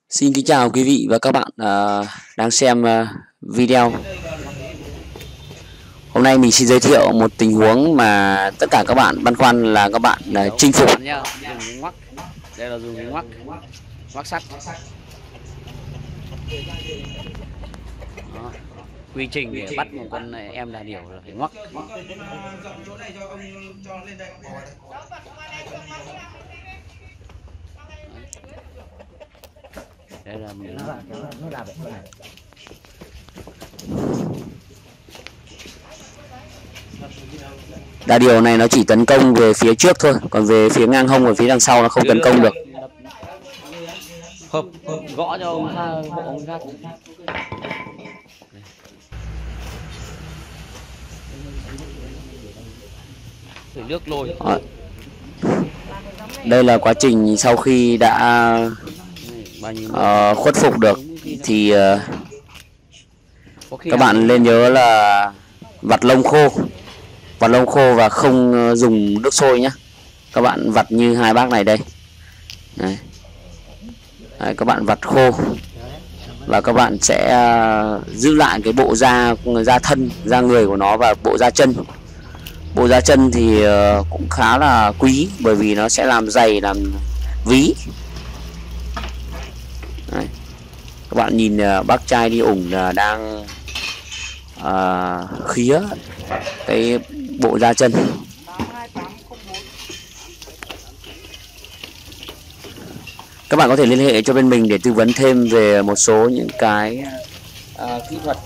Xin kính chào quý vị và các bạn đang xem video. Hôm nay mình xin giới thiệu một tình huống mà tất cả các bạn băn khoăn là các bạn chinh phục nhá. Dùng cái ngoắc. Đây là dùng cái ngoắc sắt. Đó. Quy trình để bắt một con em đà điểu là phải ngoắc. Đây là mình đà điểu này nó chỉ tấn công về phía trước thôi, còn về phía ngang hông và phía đằng sau nó không tấn công được. hợp gõ cho ông hộ ông khác. Thử nước lôi. Đây là quá trình sau khi đã khuất phục được thì các bạn nên nhớ là vặt lông khô và không dùng nước sôi nhé. Các bạn vặt như hai bác này đây. Đấy. Đấy, các bạn vặt khô và các bạn sẽ giữ lại cái bộ da thân, da người của nó và bộ da chân. Bộ da chân thì cũng khá là quý bởi vì nó sẽ làm giày, làm ví. Đấy. Các bạn nhìn bác trai đi ủng đang khía cái bộ da chân. Các bạn có thể liên hệ cho bên mình để tư vấn thêm về một số những cái kỹ thuật.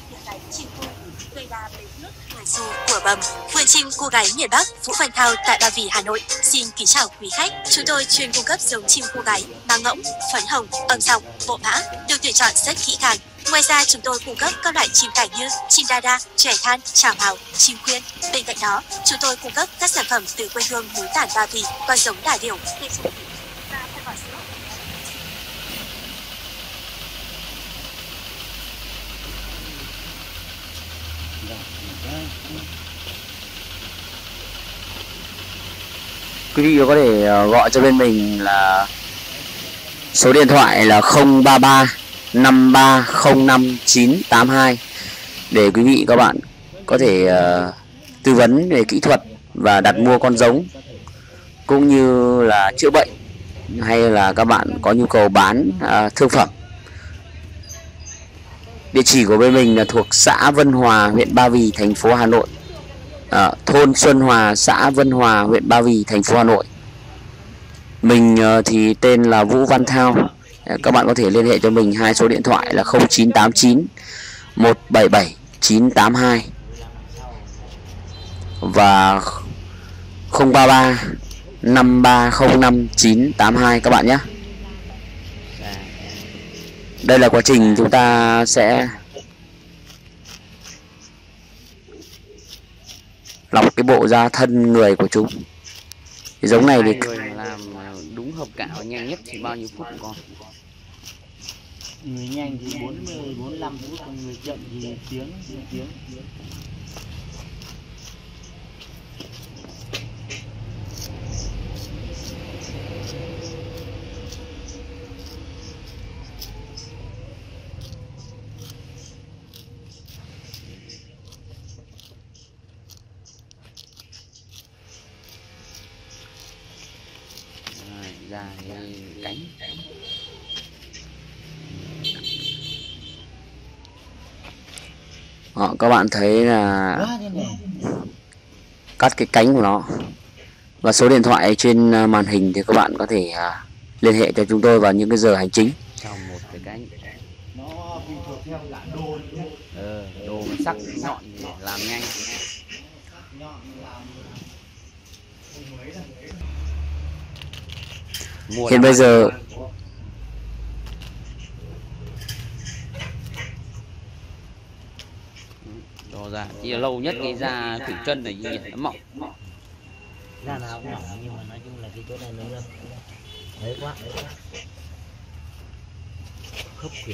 Của bầm vườn chim cô gái miền Bắc Vũ Văn Thao tại Ba Vì, Hà Nội. Xin kính chào quý khách. Chúng tôi chuyên cung cấp giống chim cô gái mang ngỗng, phấn hồng, âm giọng, bộ mã được tuyển chọn rất kỹ càng. Ngoài ra chúng tôi cung cấp các loại chim cảnh như chim đa, trẻ than, chào mào, chim khuyên. Bên cạnh đó, chúng tôi cung cấp các sản phẩm từ quê hương núi Tản Ba Vì, con giống đà điểu. Quý vị có thể gọi cho bên mình là số điện thoại là 033 5305 982 để quý vị các bạn có thể tư vấn về kỹ thuật và đặt mua con giống cũng như là chữa bệnh, hay là các bạn có nhu cầu bán thương phẩm. Địa chỉ của bên mình là thuộc xã Vân Hòa, huyện Ba Vì, thành phố Hà Nội. Thôn Xuân Hòa, xã Vân Hòa, huyện Ba Vì, thành phố Hà Nội. Mình thì tên là Vũ Văn Thao. Các bạn có thể liên hệ cho mình hai số điện thoại là 0989 177 982 và 033 5305 982 các bạn nhé. Đây là quá trình chúng ta sẽ lọc cái bộ da thân người của chúng. Cái giống này thì làm đúng hợp cạo nhanh nhất thì bao nhiêu phút con? Người nhanh thì 40 45 phút, còn người chậm thì tiếng. Ra cánh. các bạn thấy là cắt cái cánh của nó, và số điện thoại trên màn hình thì các bạn có thể liên hệ cho chúng tôi vào những cái giờ hành chính. Trong một cái cánh đồ sắc nhọn thì làm nhanh. Hiện bây giờ đo ra chỉ là lâu nhất cái da thử chân này nhìn nó mỏng. Da nào cũng mỏng nhưng mà nói chung là cái chỗ này nó đấy quá. Khớp kiểu.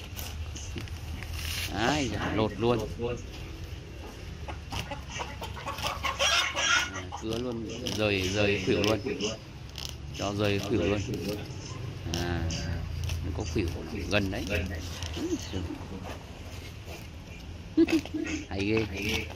Đấy, lột luôn. Cứa luôn, rời khử luôn. Cho rời khử luôn. có khuỷu gần đấy. Hay ghê.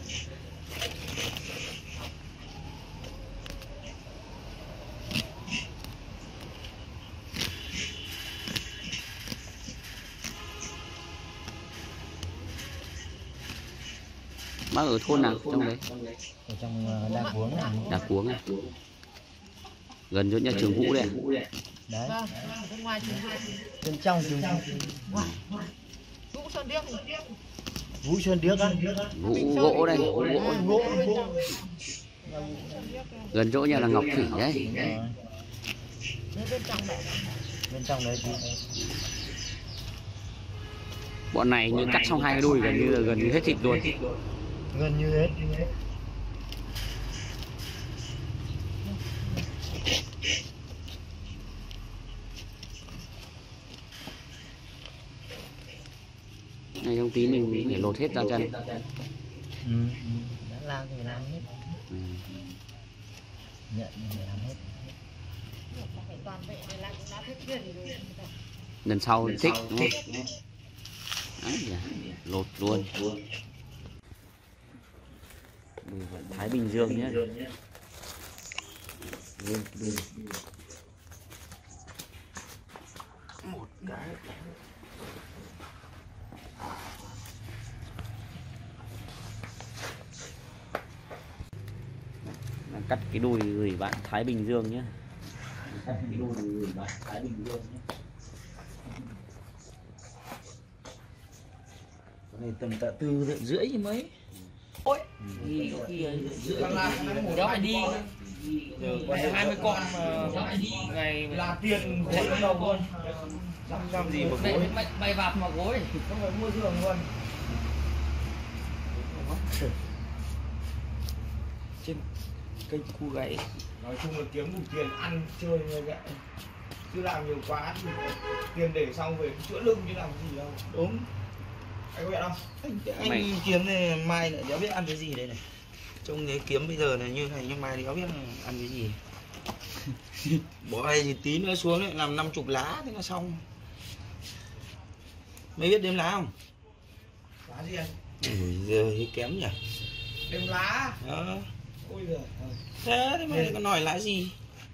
Bác ở thôn nào trong đấy? Ở trong Đa Cuống này. Đá Cuống à? Gần chỗ nhà trường Vũ đấy à? Đấy. Bên ngoài trường Bên trong trường Vũ Sơn Điếc. Vũ Sơn Điếc á. Vũ gỗ đây, Vũ gỗ. Gần chỗ nhà là Ngọc Thủy đấy. Bên trong đấy thì Bọn này như cắt xong hai cái đùi gần như hết thịt luôn. gần như hết. Này trong tí mình phải lột hết ra chân. Đã làm thì làm hết. Nhận thì làm hết. Lần sau thích đúng không? Đấy, lột luôn. Thái Bình Dương nhé. Một cái. Cắt cái đùi gửi bạn Thái Bình Dương nhé. Cắt cái đùi gửi bạn Thái Bình Dương nhé. Cái này tầm tạ 4,5 chứ mấy. Ôi, Rưỡi. mùa đó phải đi. Ngày 20 con mà ngày là tiền gối bắt đầu luôn. Làm gì mà gối. Bay vạp mà gối. Không phải mua giường luôn. Trên kênh khu gãy. Nói chung là kiếm đủ tiền ăn chơi như vậy, chứ làm nhiều quá thì tiền để xong về chữa lưng chứ làm gì đâu. Đúng. Anh có biết không? Anh kiếm này mai lại đéo biết ăn cái gì đây này. Trông thấy kiếm bây giờ này như này nhưng mai đéo biết ăn cái gì. Bỏ đây thì tí nữa xuống lại làm 50 lá thì nó xong. Mấy biết đếm lá không? Lá gì anh? Giờ thì kém nhỉ. Đếm lá. Đó. Ôi giời. Thế thì mày còn hỏi lá gì?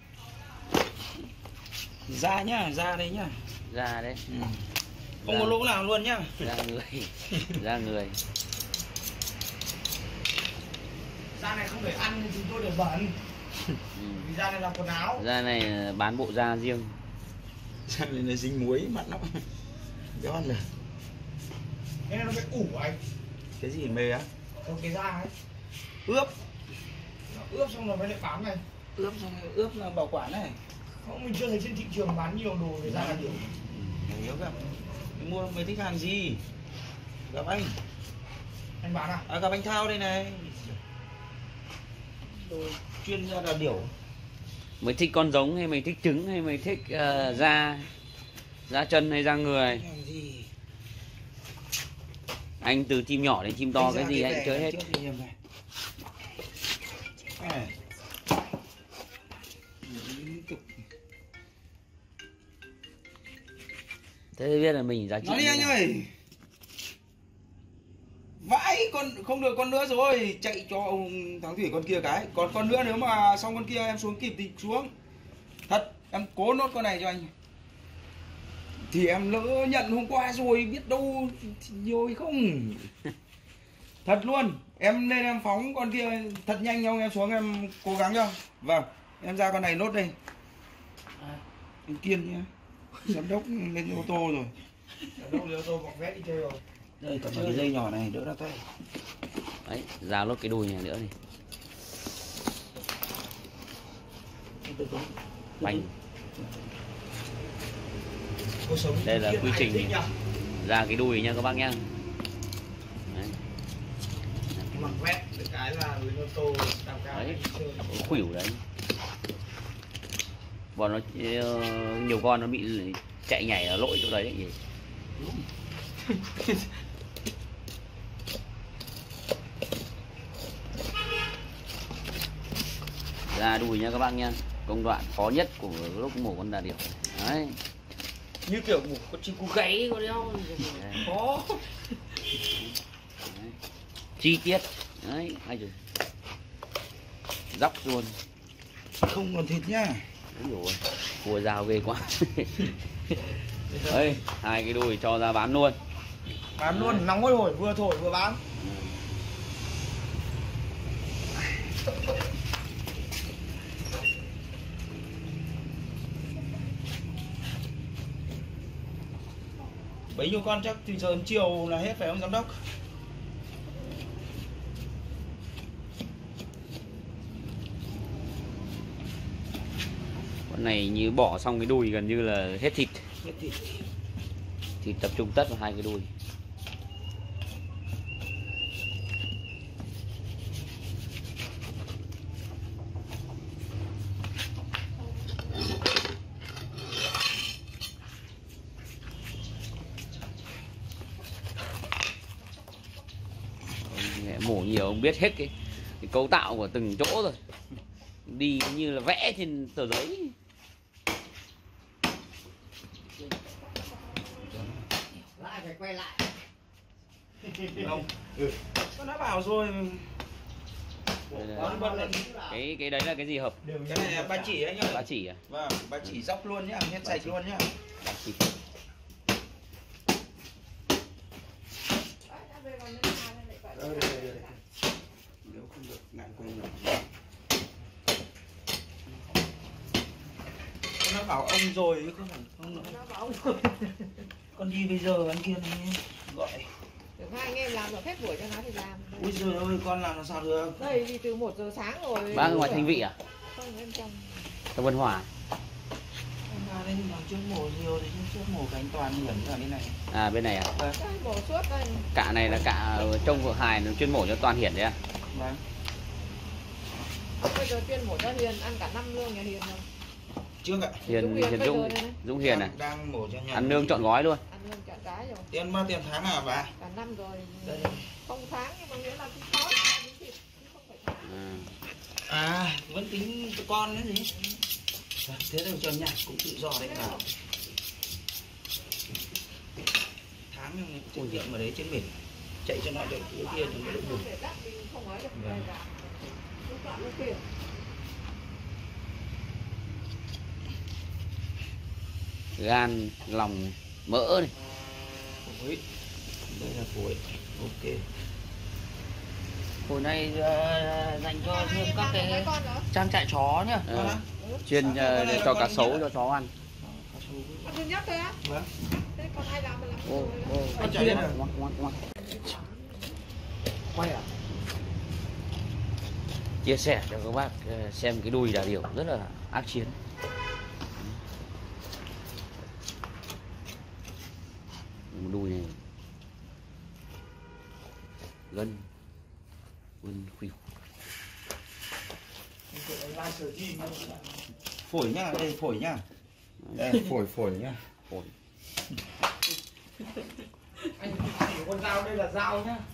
Da nhá, da đấy nhá. Ra đấy. Không có lỗ nào luôn nhá. Ra người. Ra người. Da này không để ăn thì chúng tôi để bẩn. Vì da này làm quần áo. Da này bán bộ da riêng. Da này là dính muối mặn lắm. Đéo ăn được. Thế nên nó phải ủ anh. Cái gì mê á? Còn cái da ấy. Ướp. Nó ướp xong rồi mới lại bán này. Ướp xong rồi ướp là bảo quản này. Không, mình chưa thấy trên thị trường bán nhiều đồ về da là nhiều. Nếu gặp mua mấy thích hàng gì? Gặp anh. Anh bán à? À, gặp anh Thao đây này. Đồ chuyên gia đào điểu. Mày thích con giống hay mày thích trứng hay mày thích da chân hay da người? Hàng gì? Anh từ chim nhỏ đến chim to cái gì anh chơi hết. À. Thế thì biết là mình giá trị. Nói đi anh ơi. Vãi, con không được con nữa rồi, chạy cho ông Thắng Thủy con kia cái. Còn con nữa nếu mà xong con kia em xuống kịp thì xuống. Thật, em cố nốt con này cho anh. Thì em lỡ nhận hôm qua rồi, biết đâu nhiều hay không. Thật luôn, em lên em phóng con kia thật nhanh nhau, em xuống em cố gắng cho. Vâng, em ra con này nốt đây. Anh Kiên nhá. Giám đốc lên ô tô rồi. Giám đốc lên ô tô bọc vét đi chơi rồi. Đây còn cái dây nhỏ này đỡ ra tay. Đấy, ra lốt cái đùi này nữa này. Bánh. Cuộc sống Đây là thiên quy ai trình thích nhỉ? ra cái đùi nha các bác nhá. Đấy. Mặc vét được cái là lên ô tô đạp cao Đấy, đi chơi. có khuỷu đấy. Bọn nó nhiều con nó bị chạy nhảy ở lỗi chỗ đấy đấy gì. Ra đùi nha các bác nha. Công đoạn khó nhất của lúc mổ con đà điểu. Đấy. Như kiểu một con chim cú gáy có đeo có. Chi tiết đấy, ai rồi dóc luôn. Không còn thịt nhá. Đúng rồi, cua dao ghê quá. Đấy, hai cái đùi cho ra bán luôn. Bán luôn, nóng hôi hổi, vừa thổi vừa bán. Bấy nhiêu con chắc thì giờ chiều là hết phải không giám đốc? Con này như bỏ xong cái đùi gần như là hết thịt. Hết thịt. Thịt tập trung tất vào hai cái đùi. Mổ nhiều ông biết hết cái cấu tạo của từng chỗ rồi, đi như là vẽ trên tờ giấy. Lại phải quay lại. Không. Con đã bảo rồi. Cái đấy là cái gì hợp? Cái này là ba chỉ anh ơi. Ba chỉ à? Vâng, ba chỉ dóc luôn nhá, hết sạch luôn nhá. Ba chỉ. Nếu không được ngạn quên rồi. Nó bảo ông rồi chứ không phải không nữa. Nó bảo ông rồi. Con đi bây giờ anh kia nó gọi. Được hai anh em làm được hết buổi cho nó thì làm. Ui giời ơi, con làm sao được? Đây đi từ 1 giờ sáng rồi. Bác ở ngoài Thanh Vị à? Không, em trong. Trong Vân Hòa. Em ra đây mà trước mổ nhiều thì trước mổ cánh toàn hiểm ở bên này. À bên này à? Đây, mổ suốt đây. Cạ này là cạ ở trong Vượng Hải nó chuyên mổ cho Toàn Hiển đấy à? Vâng. Bây giờ chuyên mổ cho Hiền ăn cả 5 lương nhà Hiền rồi. Chưa ạ. Hiền Dũng Hiền à? Đang mổ cho nhà. Ăn nương chọn gói luôn. Ăn lương chọn cái rồi. Tiền tháng à bà? Cả năm rồi. Đây. Không tháng nhưng mà nghĩa là cũng có thịt, không phải tháng. À, vẫn tính con đấy gì? Vâng, thế rồi cho nhà cũng tự do đấy cả. Tháng tiết kiệm ở đấy trên biển, chạy cho nó cho cái kia cho nó đỡ buồn. Không nói được đây cả. Không chọn cái kia. Gan, lòng, mỡ này. Phổi. Đây là phổi. Ok. Hồi nay dành cho thêm các cái con nữa. trang trại chó nhá. Chuyên để cho cá sấu cho chó ăn. Con duy nhất thôi á? Vâng. Thế còn ai làm mà làm Ô, rồi. Con chạy lên rồi. Quay à? Chia sẻ cho các bác xem cái đùi đà điểu rất là ác chiến. Đùi này gân khuỷu. Phổi nhá, đây phổi nhá. Đây phổi nhá. Phổi. Anh chỉ con dao đây là dao nhá.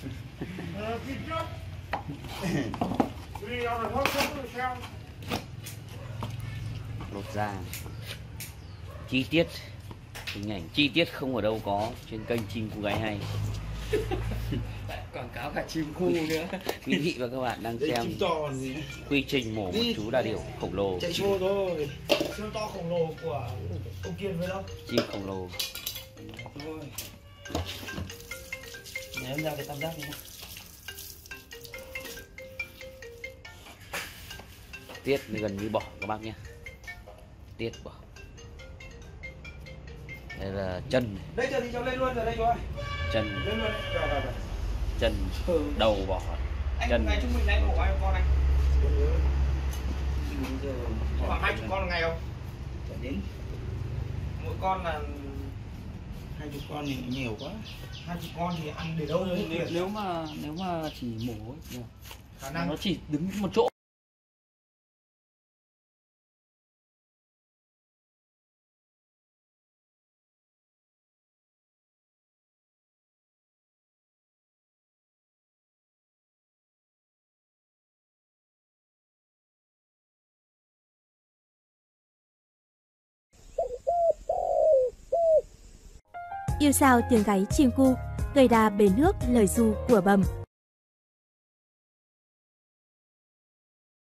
Lột da. Chi tiết, hình ảnh chi tiết không ở đâu có trên kênh Chim Cu Gáy Hay. Quảng cáo cả chim cu nữa. Quý vị và các bạn đang xem quy trình mổ một chú đà điểu khổng lồ. Chạy xô thôi. Siêu to khổng lồ của ông Kiên với đâu? Chim khổng lồ. Thôi. Để em ra cái tam giác đi nhá. Tiết gần như bỏ các bác nhé. Tiết bỏ. Đây là chân này. Đây chờ thì cháu lên luôn rồi đây chú ơi. Chân, Lên luôn. Rồi. chân, đầu bỏ. Anh ngày chúng mình lấy một ai con anh? Khoảng 20 con một ngày không? Chạy đến Mỗi con là 20 con thì nhiều quá. 20 con thì ăn để đâu rồi? Nếu mà chỉ mổ ấy, Khả năng nó chỉ đứng một chỗ. Yêu sao tiếng gáy chim cu, cây đa bến nước lời ru của bầm.